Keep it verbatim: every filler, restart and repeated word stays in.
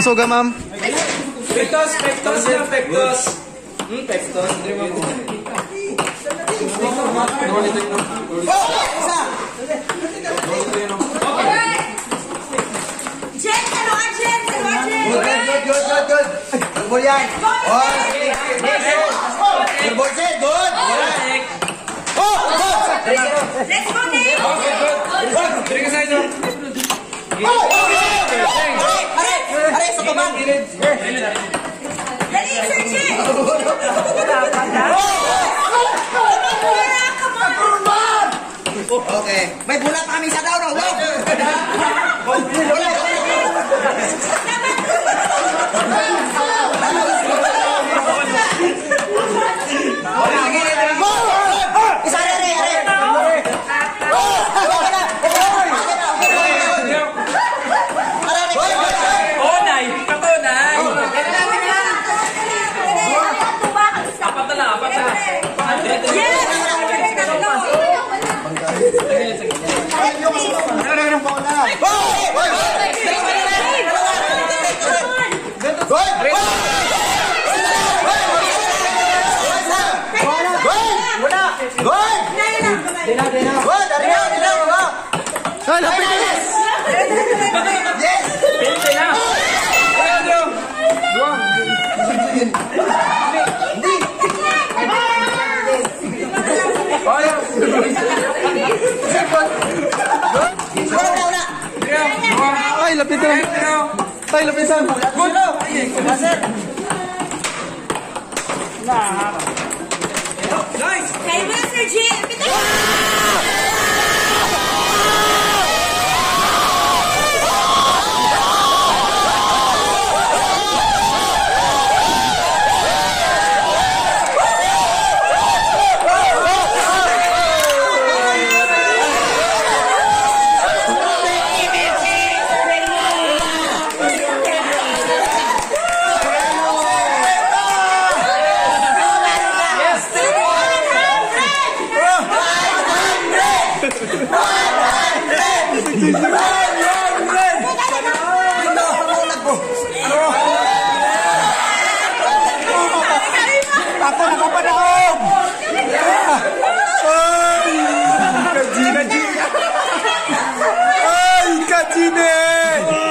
suga, ma'am. Pectos, pectos, pectos. Hmm, pectos. Oh! Isa! Jen, ano ka, Jen? Ano ka, Jen? Good, good, good, good, good. Good ball yan. Okay. Good ball, Jen. Good. Oh! Let's go, Nate! Okay, good. Tiri ka sa'yo. Are! Are, sa tabang! Dali, Sir Jen! Okay. May bulat kami sa daw, no? Isa, are, are, are! Katunay! Katunay! Apat na lang, apat na. Ay, lapit na! Yes! Pinte na! Pedro! Luwang! Ay, lapit na! Ay, lapit na! Good! Nice! Kayo mo na, Sir Jen! Ako nakapanahon! Ay, Kajine! Ay, Kajine!